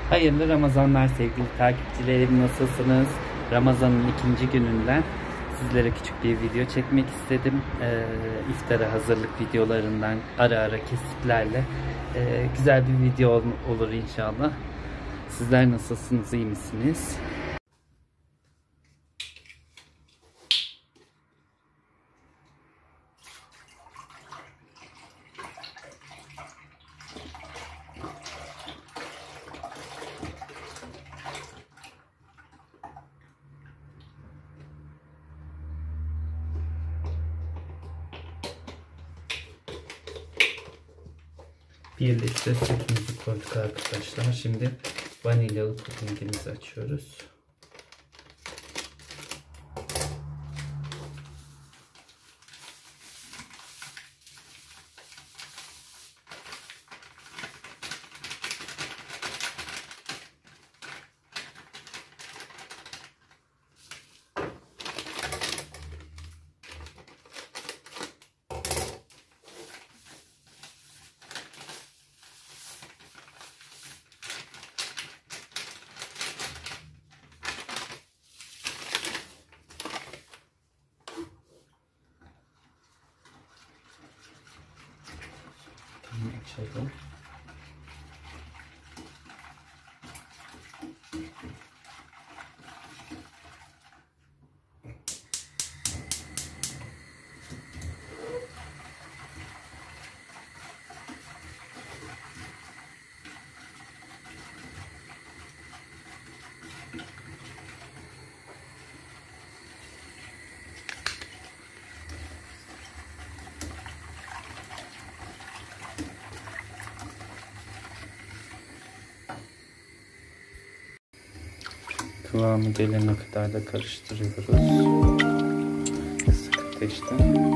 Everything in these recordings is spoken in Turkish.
Hayırlı Ramazanlar sevgili takipçilerim, nasılsınız? Ramazan'ın ikinci gününden sizlere küçük bir video çekmek istedim. İftara hazırlık videolarından ara ara kesitlerle güzel bir video olur inşallah. Sizler nasılsınız, iyi misiniz? Birlikte sütümüzü koyduk arkadaşlar. Şimdi vanilyalı pudingimizi açıyoruz. Açalım. Kıvamı gelene kadar da karıştırıyoruz. Kısık ateşte.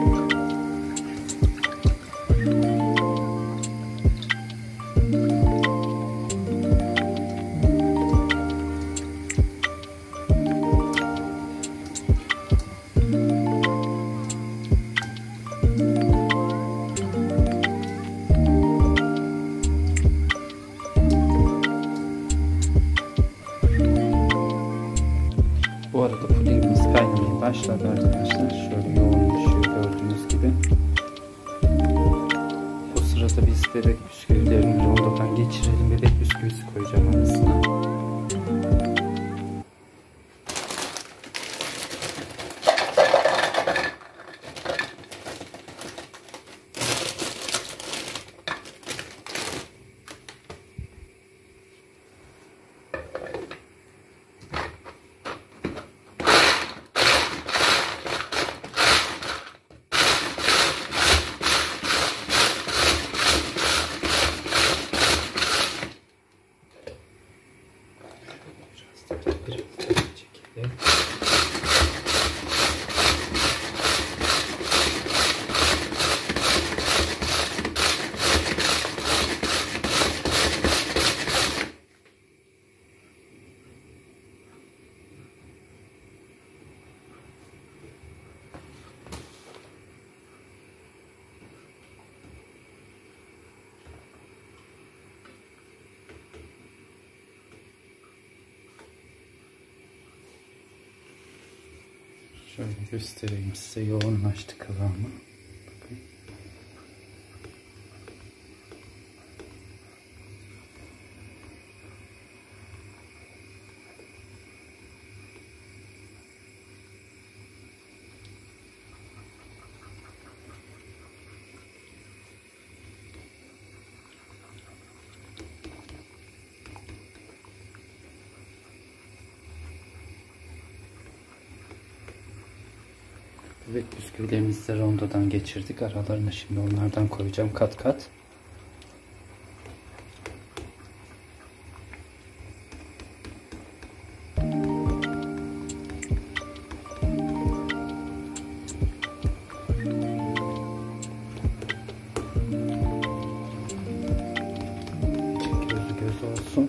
Bu arada pudingimiz kaynamaya başladı arkadaşlar. Şöyle yoğunlaşıyor gördüğünüz gibi. O sırada biz bebek bisküvilerini rondodan geçirelim. Bebek bisküvisi koyacağım arasına. Şöyle göstereyim size, yoğunlaştı kıvamı. Bakın. Bebek bisküvilerimizi de rondodan geçirdik. Aralarına şimdi onlardan koyacağım kat kat. Gözü göz olsun.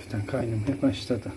hafiften kaynamaya başladı.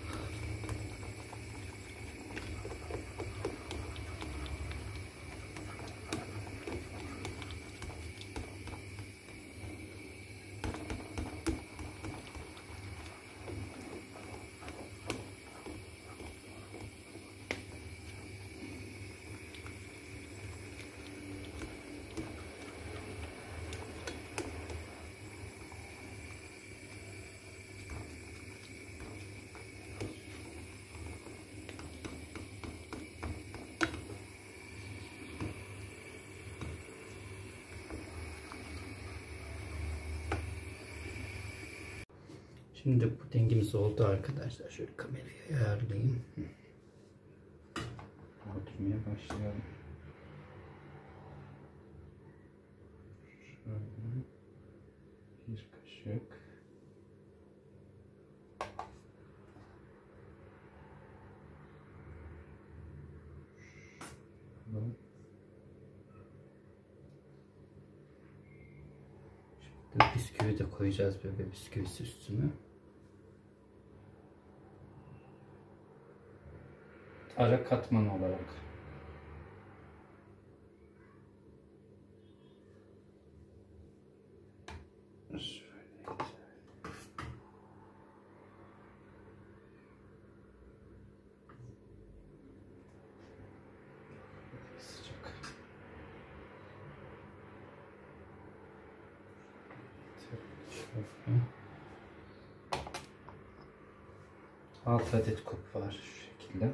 Şimdi pudingimiz oldu arkadaşlar. Şöyle kamerayı ayarlayayım. Oturmaya başlayalım. Şöyle bir kaşık. Şimdi bisküvi de koyacağız, bebe bisküvisi üstüne. Ara katman olarak. Sıcak. 6 adet kup var şu şekilde.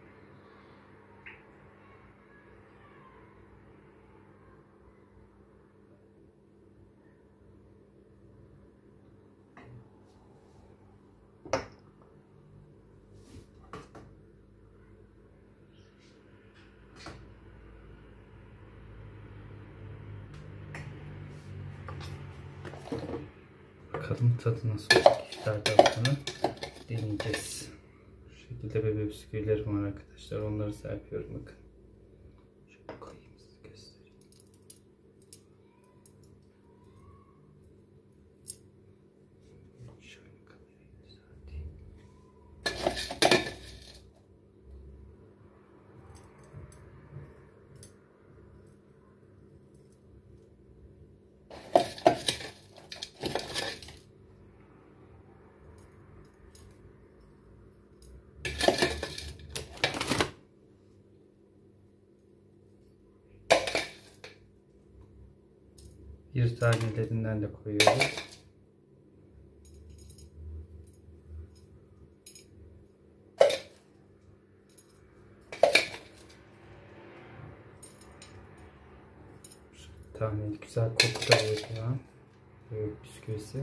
Bakalım tadı nasıl olacak. İftardan sonra deneyeceğiz. Şu şekilde bebe bisküvilerim var arkadaşlar. Onları serpiyorum bakın. Şöyle koyayım size göstereyim. Şöyle kamerayı düzelteyim. Bir tanelerinden de koyuyoruz. Taneli güzel koku da veriyor. Büyük bisküvisi.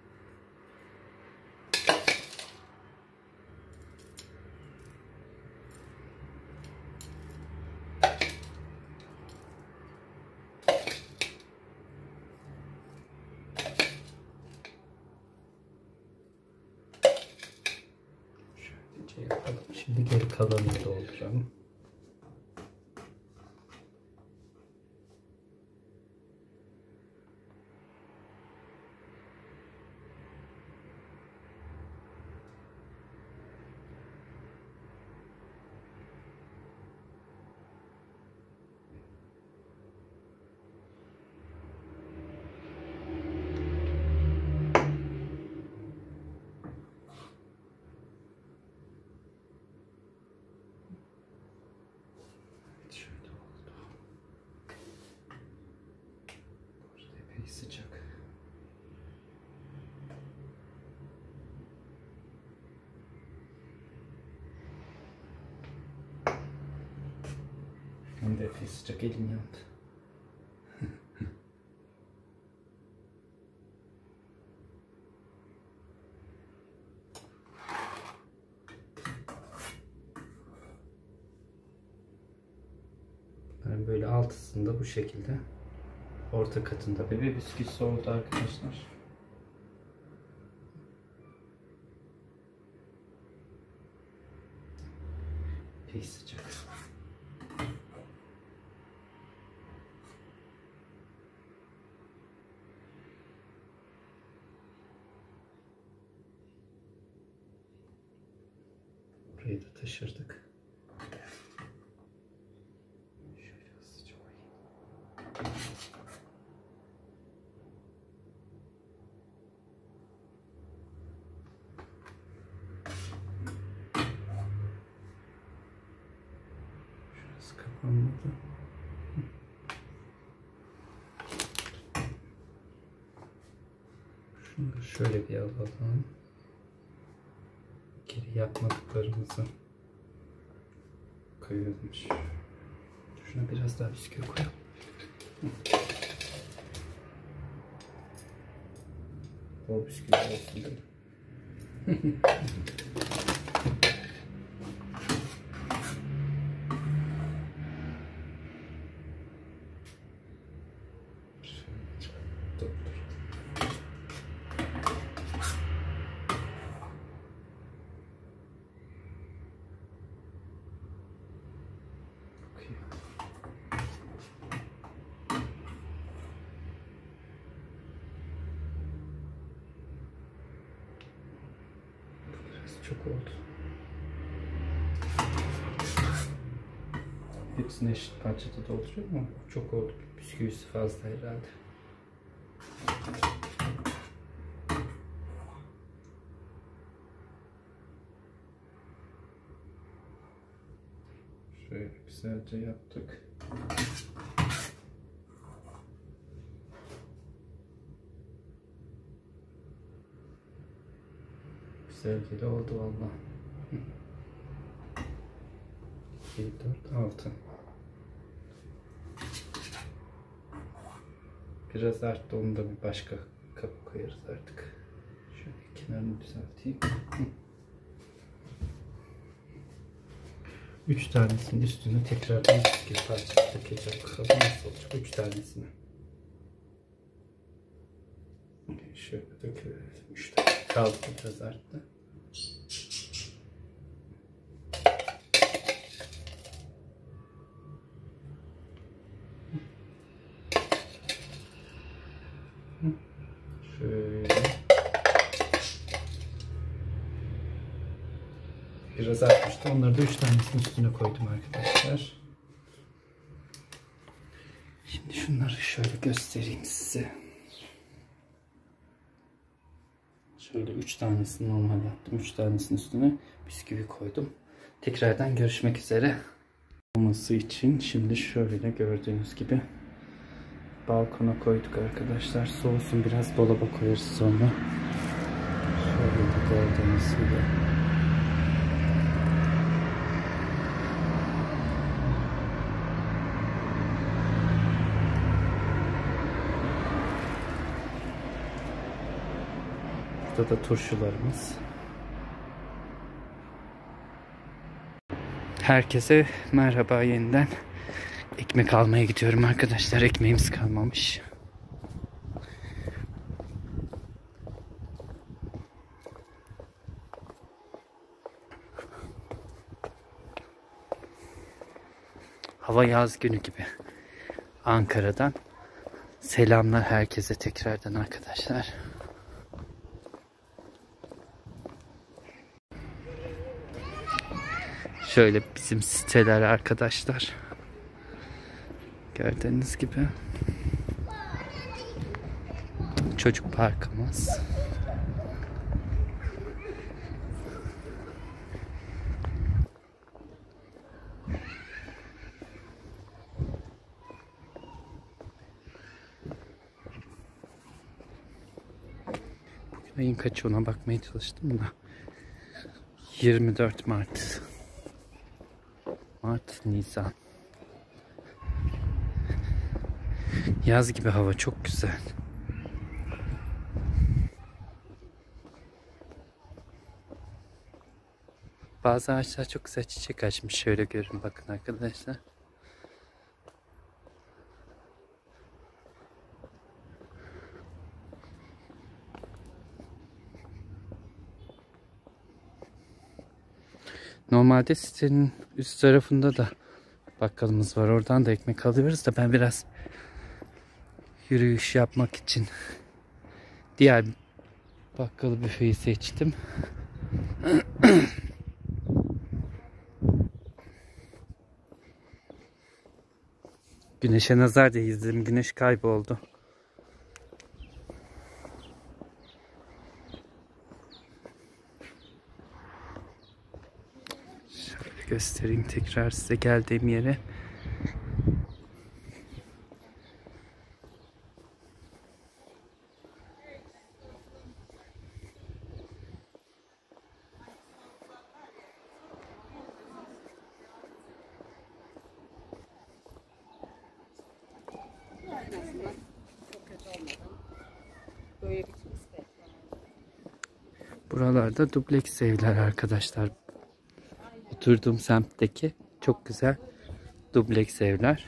Yapalım. Şimdi geri kalanını dolduracağım. Sıcak. Hem de epey sıcak, elim yandı. Yani böyle altısında bu şekilde. Orta katında bebe bisküvisi oldu arkadaşlar. Pek sıcak. Burayı da taşırdık. Şöyle hızlıca koyayım. Şurası kapanmadı. Şunu şöyle bir alalım. Geri yapmadıklarımızı koyuyorum. Şuna biraz daha bisküvi koyalım. Bol bisküvi olsun değil mi? Çok oldu. Hepsini eşit parçada dolduruyor mu? Çok oldu. Bisküvisi fazla herhalde. Şöyle güzelce yaptık. Güzel oldu valla. 2, 4, 6. Biraz arttı, onu da bir başka kap koyarız artık. Şöyle kenarını düzelteyim. 3 tanesinin üstüne tekrardan bisküvi parçası takacağım. Bakalım nasıl olacak 3 tanesini. Şöyle döküyoruz. 3 tane kaldı, biraz arttı. Şöyle. Biraz artmıştı. Onları da 3 tanesinin üstüne koydum arkadaşlar. Şimdi şunları şöyle göstereyim size. Şöyle 3 tanesini normal yaptım. 3 tanesinin üstüne bisküvi koydum. Tekrardan görüşmek üzere. Olması için şimdi şöyle gördüğünüz gibi balkona koyduk arkadaşlar. Soğusun, biraz dolaba koyarız sonra. Şöyle de gördüğünüz gibi. Burada da turşularımız. Herkese merhaba yeniden. Ekmek almaya gidiyorum arkadaşlar. Ekmeğimiz kalmamış. Hava yaz günü gibi. Ankara'dan selamlar herkese tekrardan arkadaşlar. Şöyle bizim siteler arkadaşlar. Gördüğünüz gibi. Çocuk parkımız. Bugün ayın kaçı ona bakmaya çalıştım da. 24 Mart. Nisan. Yaz gibi hava çok güzel. Bazı ağaçlar çok güzel çiçek açmış. Şöyle görün bakın arkadaşlar. Normalde sitenin üst tarafında da bakkalımız var. Oradan da ekmek alıyoruz da ben biraz yürüyüş yapmak için diğer bakkalı büfeyi seçtim. Güneşe nazar değdirdim. Güneş kayboldu. Şöyle göstereyim tekrar size geldiğim yere. Buralarda dubleks evler arkadaşlar. Oturduğum semtteki çok güzel dubleks evler.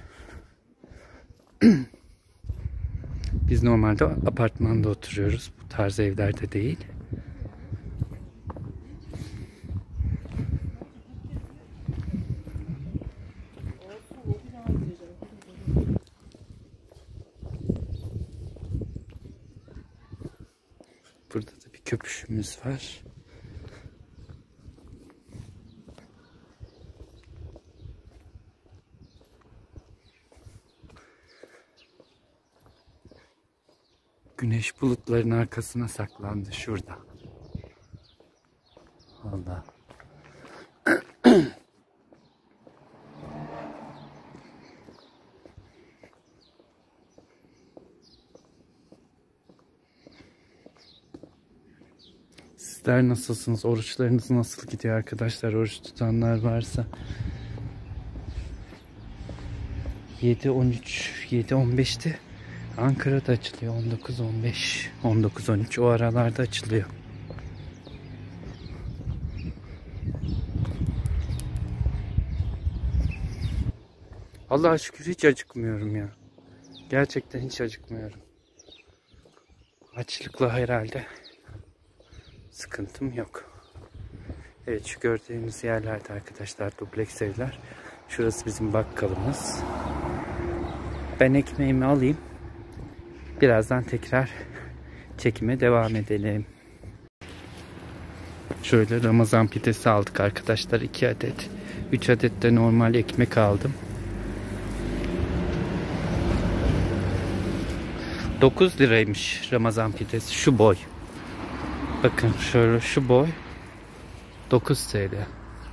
Biz normalde apartmanda oturuyoruz. Bu tarz evlerde değil. Burada da bir köpüşümüz var. Güneş bulutların arkasına saklandı şurada. Allah. Sizler nasılsınız? Oruçlarınız nasıl gidiyor arkadaşlar? Oruç tutanlar varsa. 7-13, 7-15'te Ankara'da açılıyor. 19-15, 19-13 o aralarda açılıyor. Allah'a şükür hiç acıkmıyorum ya. Gerçekten hiç acıkmıyorum. Açlıkla herhalde sıkıntım yok. Evet, şu gördüğünüz yerlerde arkadaşlar dubleks evler. Şurası bizim bakkalımız. Ben ekmeğimi alayım. Birazdan tekrar çekime devam edelim. Şöyle Ramazan pidesi aldık arkadaşlar. 2 adet. 3 adet de normal ekmek aldım. 9 liraymış Ramazan pidesi. Şu boy. Bakın şöyle şu boy. 9 TL.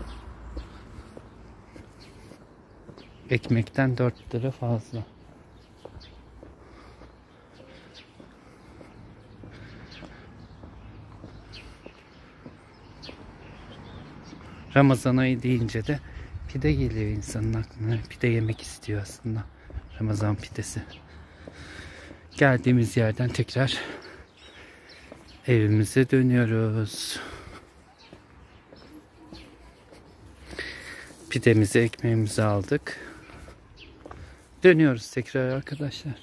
Ekmekten 4 lira fazla. Ramazan ayı deyince de pide geliyor insanın aklına. Pide yemek istiyor aslında. Ramazan pidesi. Geldiğimiz yerden tekrar evimize dönüyoruz. Pidemizi, ekmeğimizi aldık. Dönüyoruz tekrar arkadaşlar.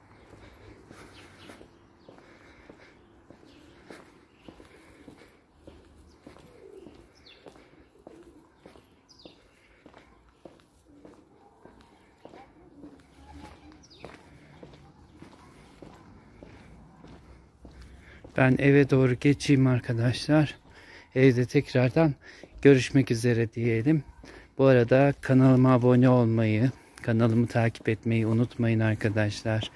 Ben eve doğru geçeyim arkadaşlar. Evde tekrardan görüşmek üzere diyelim. Bu arada kanalıma abone olmayı, kanalımı takip etmeyi unutmayın arkadaşlar.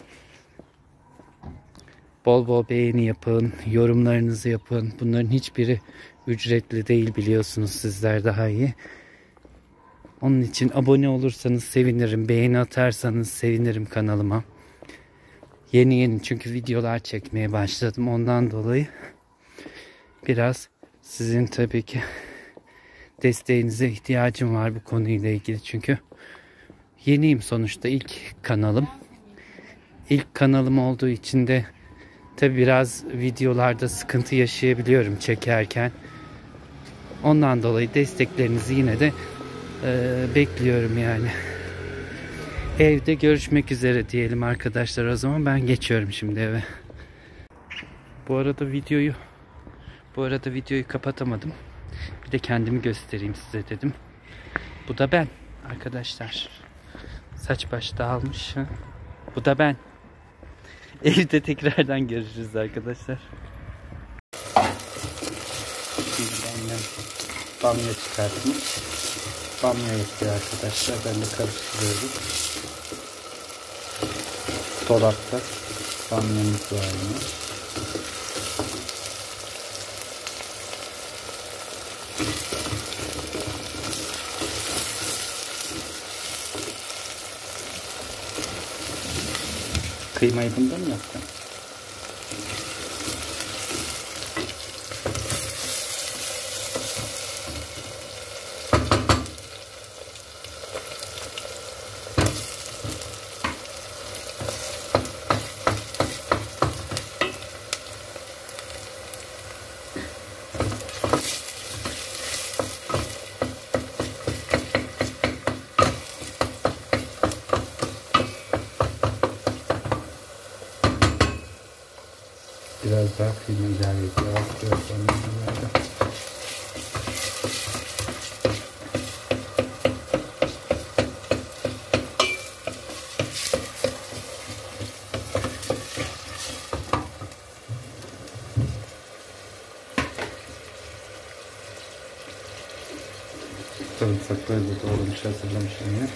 Bol bol beğeni yapın, yorumlarınızı yapın. Bunların hiçbiri ücretli değil, biliyorsunuz sizler daha iyi. Onun için abone olursanız sevinirim. Beğeni atarsanız sevinirim kanalıma. Yeni çünkü videolar çekmeye başladım. Ondan dolayı biraz sizin tabii ki desteğinize ihtiyacım var bu konuyla ilgili. Çünkü yeniyim sonuçta, ilk kanalım. İlk kanalım olduğu için de tabii biraz videolarda sıkıntı yaşayabiliyorum çekerken. Ondan dolayı desteklerinizi yine de bekliyorum yani. Evde görüşmek üzere diyelim arkadaşlar. O zaman ben geçiyorum şimdi eve. Bu arada videoyu kapatamadım. Bir de kendimi göstereyim size dedim. Bu da ben arkadaşlar. Saç baş dağılmış. Bu da ben. Evde tekrardan görüşürüz arkadaşlar. Şimdi annem bamya çıkartmış. Bamya yapıyor arkadaşlar. Ben de karıştırıyorum. Dolapta bamyamız var yine. Kıymayı bundan mı yaptın? Biraz daha kıyma ilave ediyoruz. Sarımsakları da doğramış, hazırlamışım yine.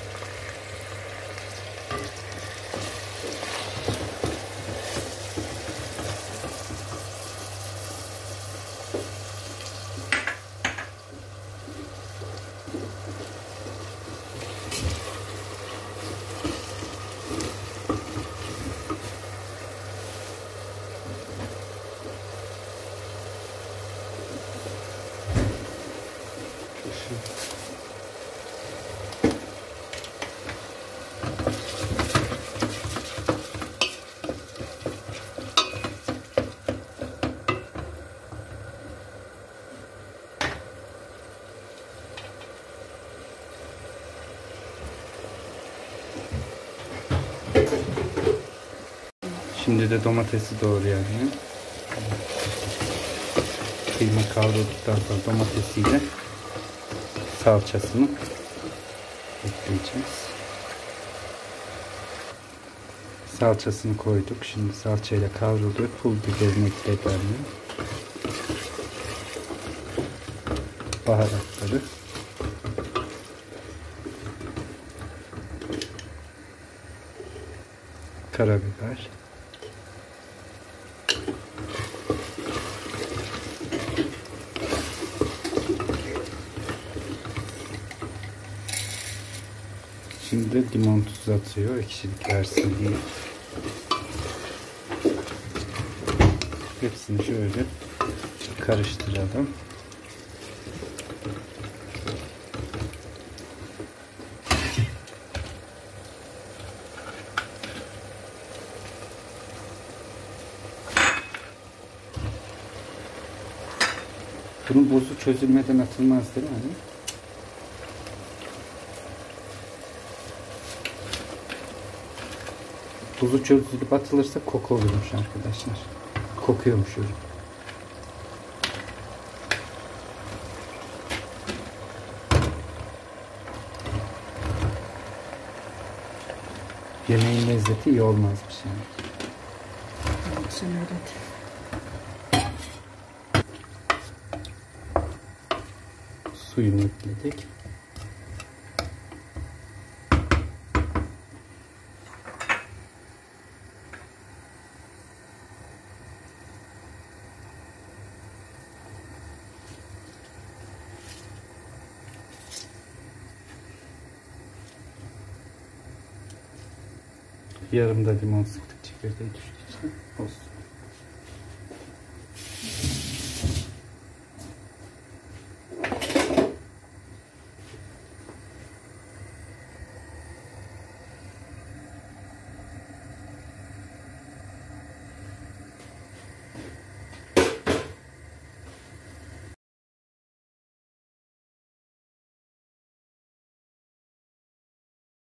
Şimdi de domatesi doğrayalım. Kıyma kavrulduktan sonra domatesiyle salçasını ekleyeceğiz. Salçasını koyduk. Şimdi salçayla kavruldu. Pul biberini ekleyelim. Baharatları. Karabiber. Şimdi de limon tuzu atıyor, ekşilik versin diye. Hepsini şöyle karıştıralım. Bunun buzu çözülmeden atılmaz değil mi? Buzu çözülüp atılırsa koku olurmuş arkadaşlar. Kokuyormuş ürün. Yemeğin lezzeti iyi olmazmış yani. Sen öğret. Suyunu ekledik. Yarım da limon sıktık, çekirdeği düştü içine. Olsun.